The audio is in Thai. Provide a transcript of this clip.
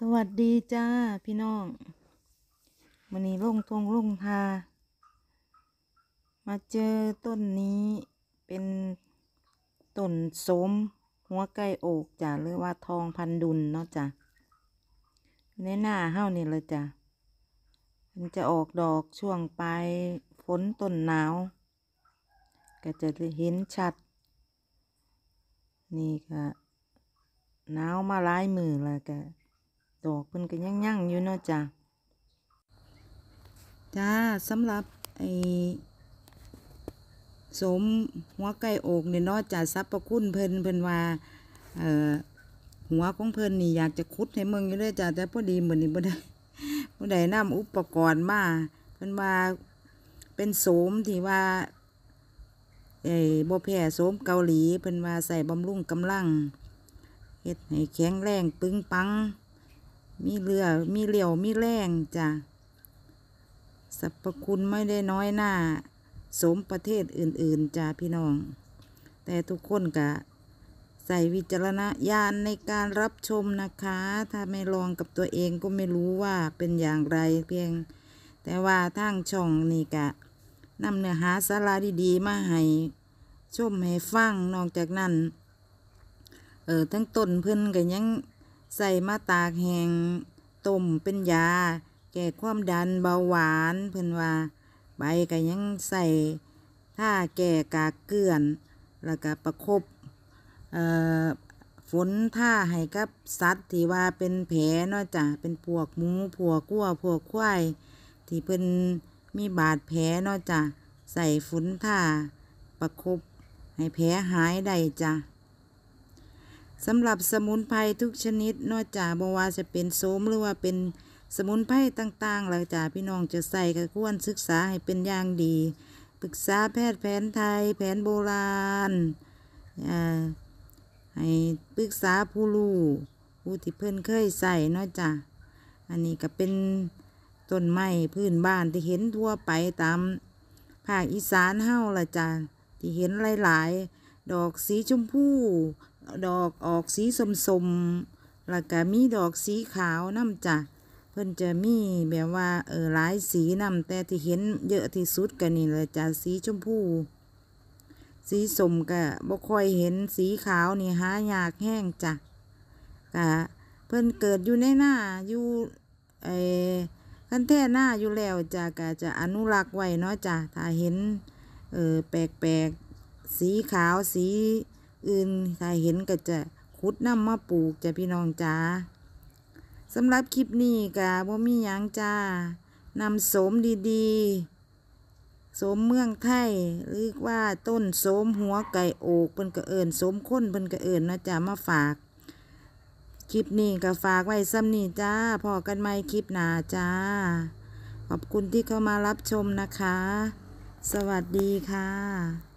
วัสดีจ้าพี่น้องวันนี้ลงทามาเจอต้นนี้เป็นต้นโสมหัวไก่โอกจ้ะหรือว่าทองพันดุลเนาะจ้ะในหน้าเฮ้านี่เลยจ้ะมันจะออกดอกช่วงปลายฝนต้นหนาวก็จะเห็นชัดนี่ก็หนาวมาหลายมือแล้วก็ดอกเพิ่นก็ยั่งอยู่เนาะจ้าสำหรับสมหัวไก่โอกเนี่ยเนาะจ้าสรรพคุณเพิ่นว่าหัวของเพิ่นนี่อยากจะขุดให้เมืองอยู่เลยจ้าแต่พอดีเหมือนนี่บ่ได้นำอุปกรณ์มาเพิ่นว่าเป็นโสมที่ว่าบ่แพ้โสมเกาหลีเพิ่นว่าใส่บำรุงกำลังเฮ็ดให้แข็งแรงปึงปังมีเรี่ยวมีแรงจ้ะสรรพคุณไม่ได้น้อยหน้าสมประเทศอื่นๆจ้ะพี่น้องแต่ทุกคนก็ใส่วิจารณญาณในการรับชมนะคะถ้าไม่ลองกับตัวเองก็ไม่รู้ว่าเป็นอย่างไรเพียงแต่ว่าทางช่องนี่ก็นำเนื้อหาสาระดีๆมาให้ชมให้ฟังนอกจากนั้นทั้งต้นเพิ่นก็ยังใส่มาตากแห้งต้มเป็นยาแก้ความดันเบาหวานเพิ่นว่าใบก็ยังใส่ท่าแก้กากเกลื่อนแล้วก็ประคบฝนท่าให้กับสัตว์ที่ว่าเป็นแผลเนาะจ้ะเป็นพวกหมูพวกวัวพวกควายที่เพิ่นมีบาดแผลเนาะจ้ะใส่ฝนท่าประคบให้แผลหายได้จ้ะสำหรับสมุนไพรทุกชนิดนอกจากบ่ว่าจะเป็นโสมหรือว่าเป็นสมุนไพรต่างๆแล้วจ้ะพี่น้องจะใส่ก็ควรศึกษาให้เป็นอย่างดีปรึกษาแพทย์แผนไทยแผนโบราณให้ปรึกษาผู้รู้ผู้ที่เพิ่นเคยใส่นอกจากอันนี้ก็เป็นต้นไม้พื้นบ้านที่เห็นทั่วไปตามภาคอีสานเฮาล่ะจ้ะที่เห็นหลายๆดอกสีชมพูดอกออกสีส้มๆแล้วก็มีดอกสีขาวน้ำจ้ะเพิ่นจะมีแบบว่าหลายสีน้ำแต่ที่เห็นเยอะที่สุดก็นี่เลยจ้ะสีชมพูสีส้มก็บ่ค่อยเห็นสีขาวนี่หายากแห้งจ้ะก็เพิ่นเกิดอยู่ในหน้าอยู่คันแท่หน้าอยู่แล้วจ้ะก็จะอนุรักษ์ไว้เนาะจ้ะถ้าเห็นแปลกๆสีขาวสีอื่นถ้าเห็นก็จะขุดนำมาปลูกจ้ะพี่น้องจ้าสำหรับคลิปนี้ก็บ่มีหยังจ้านำโสมดีๆโสมเมืองไทยหรือว่าต้นโสมหัวไก่โอกเพิ่นก็เอิ้นโสมข้นเพิ่นก็เอิ้นนะจ้ามาฝากคลิปนี้ก็ฝากไว้ซ้ำนี้จ้าพอกันใหม่คลิปหน้าจ้าขอบคุณที่เข้ามารับชมนะคะสวัสดีค่ะ